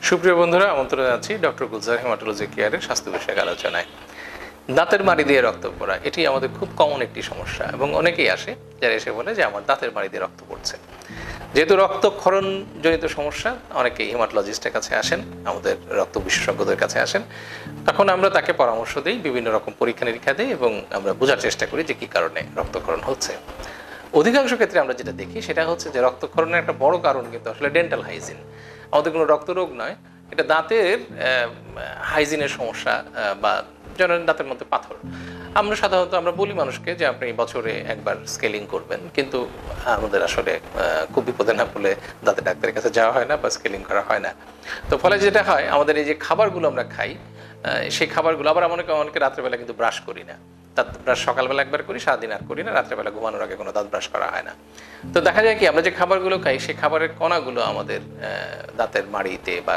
সুপ্রিয় বন্ধুরা, আমন্ত্রণ জানাচ্ছি ডক্টর গুলজার হেমাটোলজি কেয়ারের স্বাস্থ্য বিষয়ক আলোচনায়। দাঁতের মাড়ি দিয়ে রক্ত পড়া এটি আমাদের খুব কমন একটি সমস্যা এবং অনেকেই আসে যারা এসে বলে যে আমার দাঁতের মাড়ি দিয়ে রক্ত পড়ছে। যেহেতু রক্তক্ষরণ জনিত সমস্যা, অনেকেই হেমাটোলজিস্টের কাছে আসেন, আমাদের রক্ত বিশেষজ্ঞদের কাছে আসেন। তখন আমরা তাকে পরামর্শ দিই, বিভিন্ন রকম পরীক্ষা নিরীক্ষা দিই এবং আমরা বোঝার চেষ্টা করি যে কী কারণে রক্তক্ষরণ হচ্ছে। অধিকাংশ ক্ষেত্রে আমরা যেটা দেখি সেটা হচ্ছে যে রক্তক্ষরণের একটা বড় কারণ কিন্তু আসলে ডেন্টাল হাইজিন। আমাদের কোনো রক্তরোগ নয়, এটা দাঁতের হাইজিনের সমস্যা বা যেমন দাঁতের মধ্যে পাথর। আমরা সাধারণত বলি মানুষকে যে আপনি বছরে একবার স্কেলিং করবেন, কিন্তু আমাদের আসলে খুব বিপদে না পড়লে দাঁতের ডাক্তারের কাছে যাওয়া হয় না বা স্কেলিং করা হয় না। তো ফলে যেটা হয়, আমাদের এই যে খাবারগুলো আমরা খাই, সেই খাবারগুলো আবার অনেকে রাত্রেবেলা কিন্তু ব্রাশ করি না। দাঁত ব্রাশ সকালবেলা একবার করি, সারাদিন আর করি না, রাত্রেবেলা ঘুমানোর আগে কোনো দাঁত ব্রাশ করা হয় না। তো দেখা যায় কি, আমরা যে খাবারগুলো খাই সেই খাবারের কণাগুলো আমাদের দাঁতের মাড়িতে বা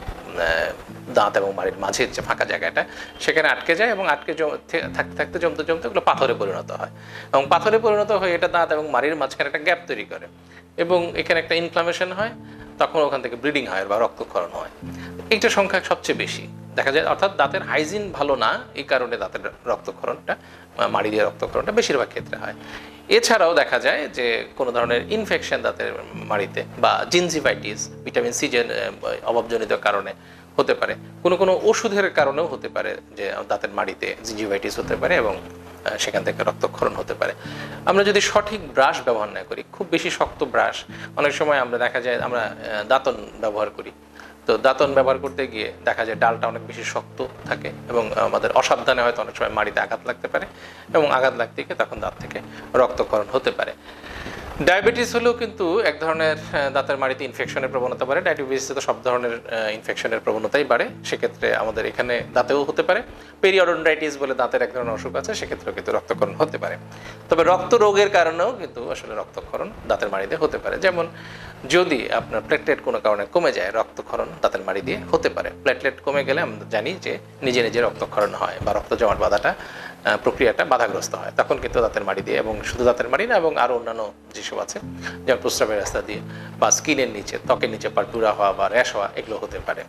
দাঁত এবং মাড়ির মাঝের যে ফাঁকা জায়গাটা, সেখানে আটকে যায় এবং আটকে থাকতে থাকতে জমতে জমতে ওগুলো পাথরে পরিণত হয় এবং পাথরে পরিণত হয়ে এটা দাঁত এবং মাড়ির মাঝখানে একটা গ্যাপ তৈরি করে এবং এখানে একটা ইনফ্লামেশন হয়। তখন ওখান থেকে ব্লিডিং হয় বা রক্তক্ষরণ হয়। এইটা সংখ্যা সবচেয়ে বেশি দেখা যায়, অর্থাৎ দাঁতের হাইজিন ভালো না, এই কারণে দাঁতের রক্তক্ষরণটা, মাড়ি দিয়ে রক্তক্ষরণটা বেশিরভাগ ক্ষেত্রে হয়। এছাড়াও দেখা যায় যে কোনো ধরনের ইনফেকশন দাঁতের মাড়িতে বা জিনজিভাইটিস, ভিটামিন সি অভাবজনিত কারণে হতে পারে। কোনো কোনো ওষুধের কারণেও হতে পারে যে দাঁতের মাড়িতে জিনজিভাইটিস হতে পারে এবং সেখান থেকে রক্তক্ষরণ হতে পারে। আমরা যদি সঠিক ব্রাশ ব্যবহার না করি, খুব বেশি শক্ত ব্রাশ, অনেক সময় আমরা দেখা যায় আমরা দাঁতন ব্যবহার করি, তো দাঁতন ব্যবহার করতে গিয়ে দেখা যায় ডালটা অনেক বেশি শক্ত থাকে এবং আমাদের অসাবধানে হয়তো অনেক সময় মাড়িতে আঘাত লাগতে পারে এবং আঘাত লাগতে গিয়ে তখন দাঁত থেকে রক্তক্ষরণ হতে পারে। ডায়াবেটিস হলেও কিন্তু এক ধরনের দাঁতের মাড়িতে ইনফেকশনের প্রবণতা বাড়ে। ডায়াবেটিসে তো সব ধরনের ইনফেকশনের প্রবণতাই বাড়ে, সেক্ষেত্রে আমাদের এখানে দাঁতেও হতে পারে। পেরিওডন্টাইটিস বলে দাঁতের এক ধরনের অসুখ আছে, সেক্ষেত্রেও কিন্তু রক্তক্ষরণ হতে পারে। তবে রক্ত রোগের কারণেও কিন্তু আসলে রক্তক্ষরণ দাঁতের মাড়ি দিয়ে হতে পারে। যেমন যদি আপনার প্লেটলেট কোনো কারণে কমে যায়, রক্তক্ষরণ দাঁতের মাড়ি দিয়ে হতে পারে। প্লেটলেট কমে গেলে আমরা জানি যে নিজে নিজে রক্তক্ষরণ হয় বা রক্ত জমাট বাঁধাটা প্রক্রিয়াটা বাধাগ্রস্ত হয়, তখন কিন্তু দাঁতের মাড়ি দিয়ে, এবং শুধু দাঁতের মাড়ি না এবং আরও অন্যান্য যেসব আছে যেমন প্রস্রাবের রাস্তা দিয়ে বা স্কিনের নিচে, ত্বকের নিচে পারপুরা হওয়া বা র্যাশ হওয়া, এগুলো হতে পারে।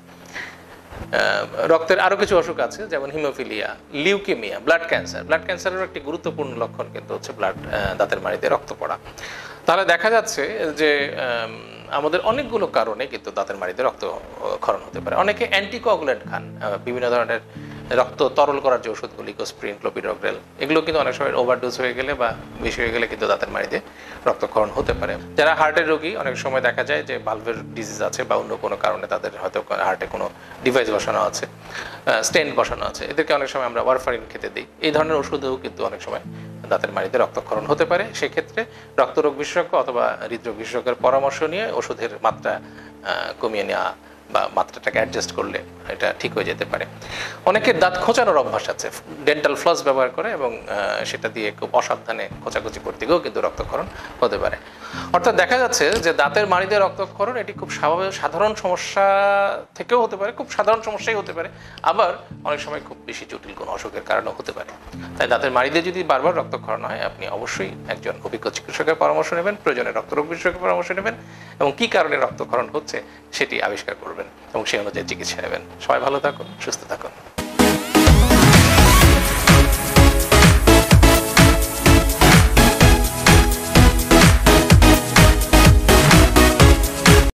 রক্তের আরও কিছু অসুখ আছে যেমন haemophilia, leukaemia, blood cancer. Blood ক্যান্সারের একটি গুরুত্বপূর্ণ লক্ষণ কিন্তু হচ্ছে দাঁতের মাড়িতে রক্ত পড়া। তাহলে দেখা যাচ্ছে যে আমাদের অনেকগুলো কারণে কিন্তু দাঁতের মাড়িতে রক্তক্ষরণ হতে পারে। অনেকে অ্যান্টিকোয়াগুলেন্ট খান, বিভিন্ন ধরনের রক্ত তরল করার যে ওষুধগুলো, লিকোস্প্রিন, ক্লোপিডোগ্রেল, এগুলো কিন্তু অনেক সময় ওভারডোজ হয়ে গেলে বা বেশি হয়ে গেলে কিন্তু দাঁতের মাড়িতে রক্তক্ষরণ হতে পারে। যারা হার্টের রোগী, অনেক সময় দেখা যায় যে ভালভের ডিজিজ আছে বা অন্য কোনো কারণে তাদের হয়তো হার্টে কোনো ডিভাইস বসানো আছে, স্টেন্ট বসানো আছে, এদেরকে অনেক সময় আমরা ওয়ারফারিন খেতে দিই। এই ধরনের ওষুধেও কিন্তু অনেক সময় দাঁতের মাড়িতে রক্তক্ষরণ হতে পারে। সেক্ষেত্রে রক্তরোগ বিশেষজ্ঞ অথবা হৃদরোগ বিশেষজ্ঞের পরামর্শ নিয়ে ওষুধের মাত্রা কমিয়ে নেওয়া বা মাত্রাটাকে অ্যাডজাস্ট করলে এটা ঠিক হয়ে যেতে পারে। অনেকের দাঁত খোঁচানোর অভ্যাস আছে, ডেন্টাল ফ্লস ব্যবহার করে এবং সেটা দিয়ে খুব অসাবধানে খোঁচাখুচি করতে গিয়েও কিন্তু রক্তক্ষরণ হতে পারে। অর্থাৎ দেখা যাচ্ছে যে দাঁতের মাড়িতে রক্তক্ষরণ এটি খুব সাধারণ সমস্যা থেকেও হতে পারে, খুব সাধারণ সমস্যাই হতে পারে, আবার অনেক সময় খুব বেশি জটিল কোনো অসুখের কারণেও হতে পারে। তাই দাঁতের মাড়িতে যদি বারবার রক্তক্ষরণ হয়, আপনি অবশ্যই একজন অভিজ্ঞ চিকিৎসকের পরামর্শ নেবেন, প্রয়োজনে রক্তরোগ বিশেষজ্ঞের পরামর্শ নেবেন এবং কী কারণে রক্তক্ষরণ হচ্ছে সেটি আবিষ্কার করবেন এবং সেই অনুযায়ী চিকিৎসা নেবেন। সবাই ভালো থাকুন, সুস্থ থাকুন।